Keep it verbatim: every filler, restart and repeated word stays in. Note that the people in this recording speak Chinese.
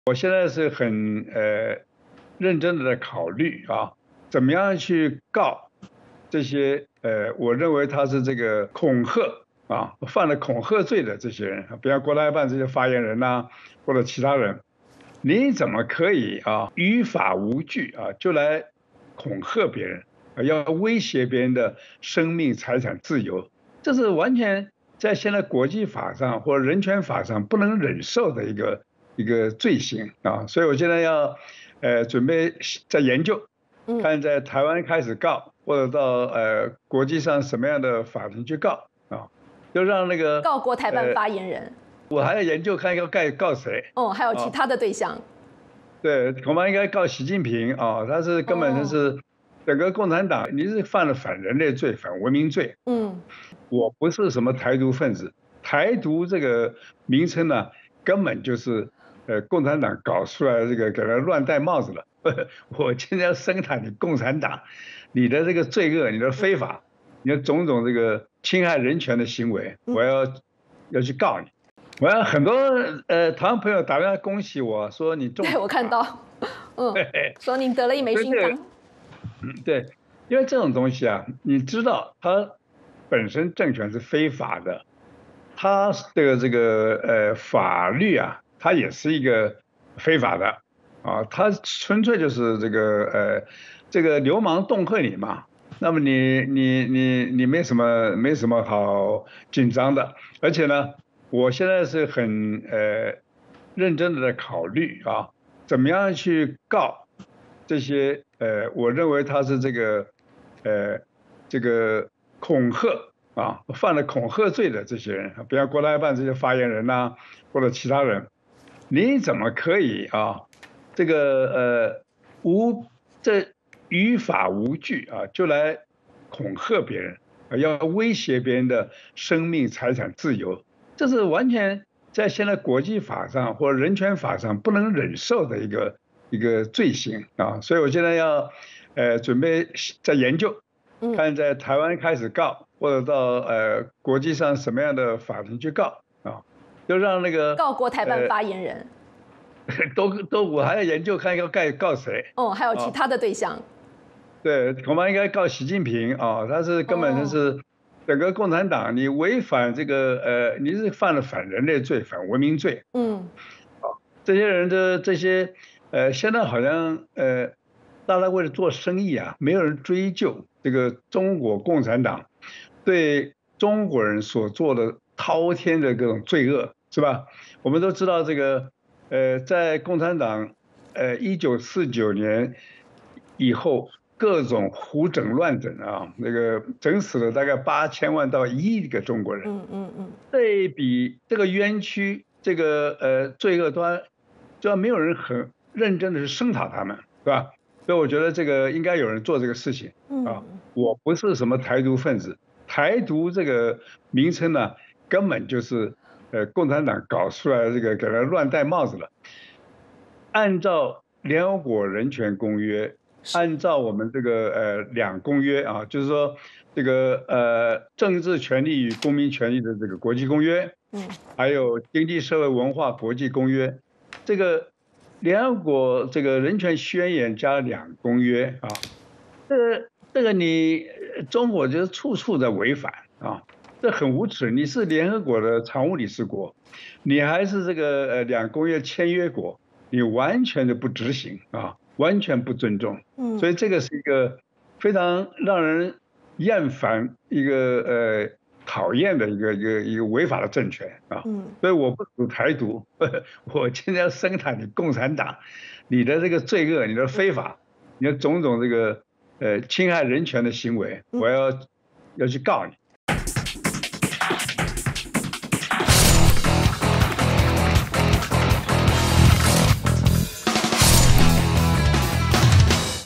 我现在是很呃认真的在考虑啊，怎么样去告这些呃，我认为他是这个恐吓啊，犯了恐吓罪的这些人，比方国台办这些发言人呐、或者其他人，你怎么可以啊于法无据啊就来恐吓别人，啊要威胁别人的生命、财产、自由？这是完全在现在国际法上或者人权法上不能忍受的一个一个罪行啊，所以我现在要呃准备在研究， 嗯， 看在台湾开始告，或者到呃国际上什么样的法庭去告啊，就让那个告国台办呃发言人， 我还要研究看要告告谁哦，还有其啊， 他的对象， 对，恐怕应该告习近平啊，他是根本就哦， 是整个共产党，你是犯了反人类罪、反文明罪。 嗯， 我不是什么台独分子，台独这个名称呢，根本就是呃共产党搞出来的这个给他乱戴帽子了。我今天要声讨你共产党，你的这个罪恶、你的非法、你的种种这个侵害人权的行为， 嗯我要要去告你。我要很多呃台湾朋友打电话恭喜我说你中对我看奖了， 到，嗯，说您得了一枚所以这个心脏， 对，因为这种东西啊，你知道它本身政权是非法的，它这个这个呃法律啊，它也是一个非法的啊，它纯粹就是这个呃这个流氓恫吓你嘛。那么你你你你没什么没什么好紧张的，而且呢，我现在是很呃认真的在考虑啊，怎么样去告这些呃，我认为他是这个呃这个恐吓啊，犯了恐吓罪的这些人，比方国台办这些发言人呐、或者其他人，你怎么可以啊这个呃无这于法无据啊就来恐吓别人，啊要威胁别人的生命、财产、自由？这是完全在现在国际法上或者人权法上不能忍受的一个一个罪行啊，所以我现在要呃准备在研究， 嗯， 看在台湾开始告，或者到呃国际上什么样的法庭去告啊，就让那个告国台办呃发言人， 都都我还要研究看要告告谁哦，还有其啊， 他的对象， 对，恐怕应该告习近平啊，他是根本就哦， 是整个共产党，你违反这个呃，你是犯了反人类罪、反文明罪。 嗯， 这些人的这些呃，现在好像呃，大家为了做生意啊，没有人追究这个中国共产党对中国人所做的滔天的各种罪恶，是吧？我们都知道这个呃，在共产党呃一九四九年以后，各种胡整乱整啊，那个整死了大概八千万到一亿个中国人。 嗯嗯嗯， 这一笔这个冤屈，这个呃罪恶端，就要没有人很认真的去声讨他们，是吧？所以我觉得这个应该有人做这个事情啊。 嗯， 我不是什么台独分子，台独这个名称呢，根本就是呃共产党搞出来的这个给他乱戴帽子了。按照联合国人权公约，按照我们这个呃两公约啊，就是说这个呃政治权利与公民权利的这个国际公约， 嗯， 还有经济社会文化国际公约，这个联合国这个人权宣言加两公约啊，这个这个你呃中国就是处处在违反啊，这很无耻。你是联合国的常务理事国，你还是这个呃两公约签约国，你完全的不执行啊，完全不尊重， 嗯， 所以这个是一个非常让人厌烦、一个呃讨厌的一个一个一个违法的政权啊。 嗯， 所以我不属台独，我今天要声讨你共产党，你的这个罪恶、你的非法、你的种种这个呃侵害人权的行为， 嗯。 我要要去告你。